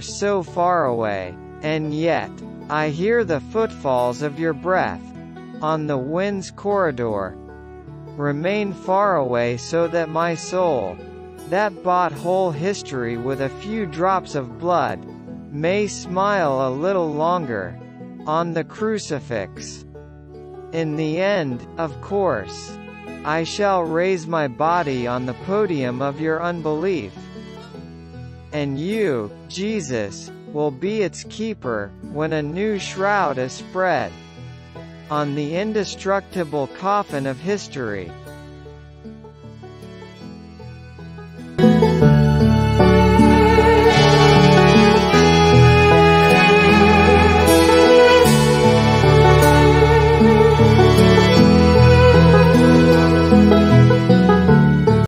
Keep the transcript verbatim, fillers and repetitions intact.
are so far away, and yet, I hear the footfalls of your breath on the wind's corridor. Remain far away so that my soul, that bought whole history with a few drops of blood, may smile a little longer on the crucifix. In the end, of course, I shall raise my body on the podium of your unbelief. And you, Jesus, will be its keeper, when a new shroud is spread on the indestructible coffin of history.